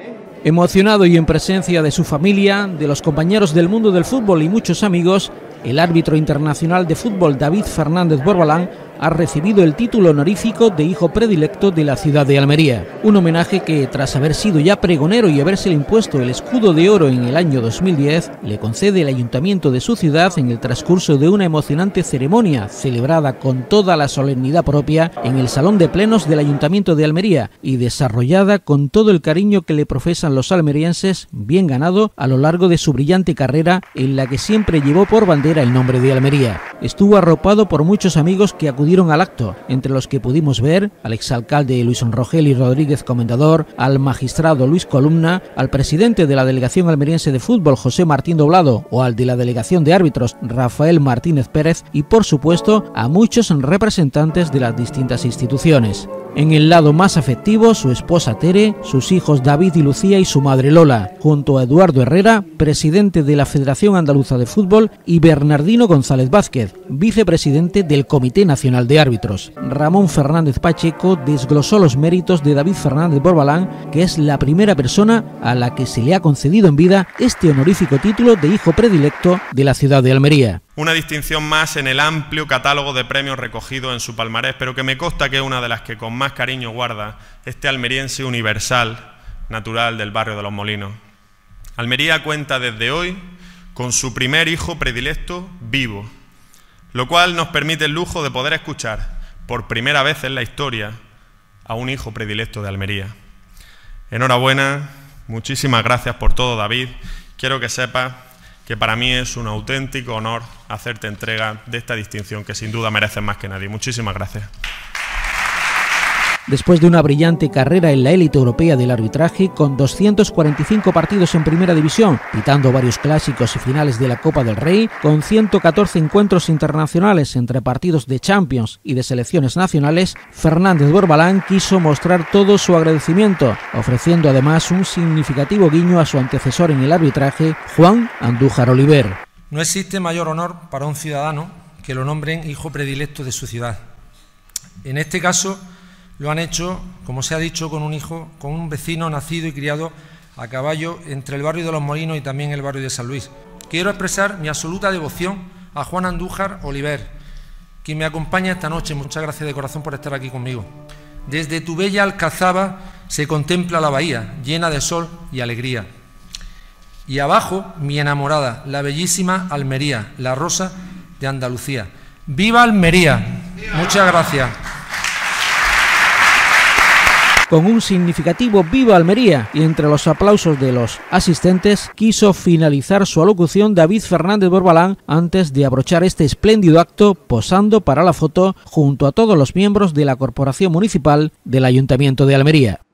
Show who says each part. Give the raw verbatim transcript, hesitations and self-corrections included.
Speaker 1: Emocionado y en presencia de su familia, de los compañeros del mundo del fútbol y muchos amigos, el árbitro internacional de fútbol David Fernández Borbalán ha recibido el título honorífico de hijo predilecto de la ciudad de Almería. Un homenaje que, tras haber sido ya pregonero y habérsele impuesto el escudo de oro en el año dos mil diez, le concede el ayuntamiento de su ciudad en el transcurso de una emocionante ceremonia celebrada con toda la solemnidad propia en el Salón de Plenos del Ayuntamiento de Almería y desarrollada con todo el cariño que le profesan los almerienses, bien ganado a lo largo de su brillante carrera en la que siempre llevó por bandera el nombre de Almería. Estuvo arropado por muchos amigos que acudieron al acto, entre los que pudimos ver al exalcalde Luis Rogeli Rodríguez Comendador, al magistrado Luis Columna, al presidente de la Delegación Almeriense de Fútbol José Martín Doblado o al de la Delegación de Árbitros Rafael Martínez Pérez y por supuesto a muchos representantes de las distintas instituciones. En el lado más afectivo, su esposa Tere, sus hijos David y Lucía y su madre Lola, junto a Eduardo Herrera, presidente de la Federación Andaluza de Fútbol, y Bernardino González Vázquez, vicepresidente del Comité Nacional de Árbitros. Ramón Fernández Pacheco desglosó los méritos de David Fernández Borbalán, que es la primera persona a la que se le ha concedido en vida este honorífico título de hijo predilecto de la ciudad de Almería.
Speaker 2: Una distinción más en el amplio catálogo de premios recogidos en su palmarés, pero que me consta que es una de las que con más cariño guarda este almeriense universal, natural del barrio de Los Molinos. Almería cuenta desde hoy con su primer hijo predilecto vivo, lo cual nos permite el lujo de poder escuchar por primera vez en la historia a un hijo predilecto de Almería. Enhorabuena, muchísimas gracias por todo, David. Quiero que sepas que para mí es un auténtico honor hacerte entrega de esta distinción que sin duda mereces más que nadie. Muchísimas gracias.
Speaker 1: Después de una brillante carrera en la élite europea del arbitraje, con doscientos cuarenta y cinco partidos en Primera División, pitando varios clásicos y finales de la Copa del Rey, con ciento catorce encuentros internacionales entre partidos de Champions y de selecciones nacionales, Fernández Borbalán quiso mostrar todo su agradecimiento, ofreciendo además un significativo guiño a su antecesor en el arbitraje, Juan Andújar Oliver.
Speaker 3: No existe mayor honor para un ciudadano que lo nombren hijo predilecto de su ciudad. En este caso, lo han hecho, como se ha dicho, con un hijo, con un vecino nacido y criado a caballo entre el barrio de Los Molinos y también el barrio de San Luis. Quiero expresar mi absoluta devoción a Juan Andújar Oliver, quien me acompaña esta noche. Muchas gracias de corazón por estar aquí conmigo. Desde tu bella alcazaba se contempla la bahía, llena de sol y alegría. Y abajo, mi enamorada, la bellísima Almería, la rosa de Andalucía. ¡Viva Almería! ¡Viva! Muchas gracias.
Speaker 1: Con un significativo ¡Viva Almería! Y entre los aplausos de los asistentes, quiso finalizar su alocución David Fernández Borbalán antes de abrochar este espléndido acto posando para la foto junto a todos los miembros de la Corporación Municipal del Ayuntamiento de Almería.